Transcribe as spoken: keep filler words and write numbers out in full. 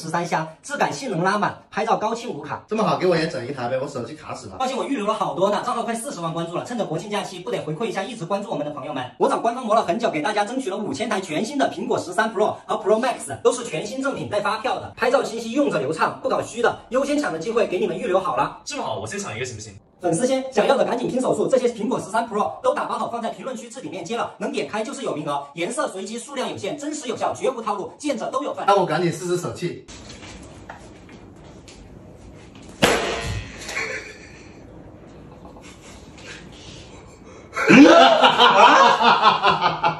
十三香，质感性能拉满，拍照高清无卡。 这么好，给我也整一台呗，我手机卡死了。 抱歉，我预留了好多呢，账号快四十万关注了，趁着国庆假期，不得回馈一下一直关注我们的朋友们。我找官方磨了很久，给大家争取了五千台全新的苹果十三 Pro 和 Pro Max， 都是全新正品带发票的，拍照清晰，用着流畅，不搞虚的，优先抢的机会给你们预留好了。 这么好，我先抢一个行不行？ 粉丝先，想要的赶紧拼手速，这些苹果十三 Pro 都打包好放在评论区置顶链接了，能点开就是有名额，颜色随机，数量有限，真实有效，绝无套路，见者都有份。 那我赶紧试试手气。哈哈哈哈哈哈！